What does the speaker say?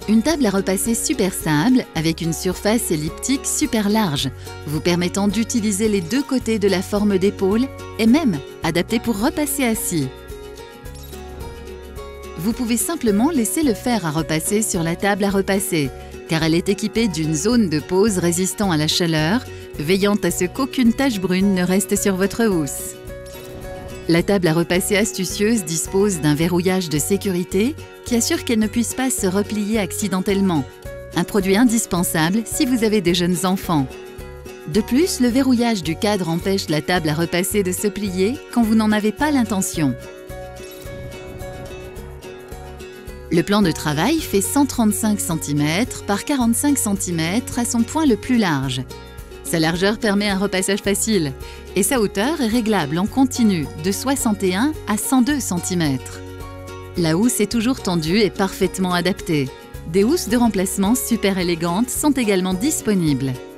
Une table à repasser super simple avec une surface elliptique super large, vous permettant d'utiliser les deux côtés de la forme d'épaule et même adaptée pour repasser assis. Vous pouvez simplement laisser le fer à repasser sur la table à repasser, car elle est équipée d'une zone de pose résistant à la chaleur, veillant à ce qu'aucune tache brune ne reste sur votre housse. La table à repasser astucieuse dispose d'un verrouillage de sécurité qui assure qu'elle ne puisse pas se replier accidentellement. Un produit indispensable si vous avez des jeunes enfants. De plus, le verrouillage du cadre empêche la table à repasser de se plier quand vous n'en avez pas l'intention. Le plan de travail fait 135 cm par 45 cm à son point le plus large. Sa largeur permet un repassage facile et sa hauteur est réglable en continu de 61 à 102 cm. La housse est toujours tendue et parfaitement adaptée. Des housses de remplacement super élégantes sont également disponibles.